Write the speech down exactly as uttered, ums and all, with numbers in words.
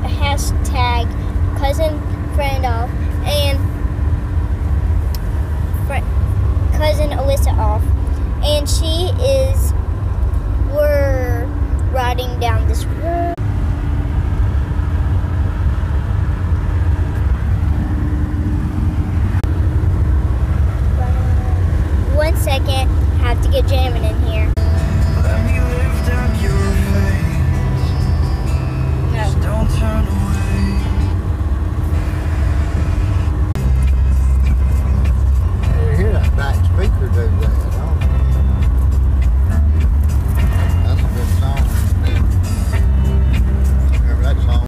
hashtag cousin friend off and fr- cousin Alyssa off, and she is we're riding down this road.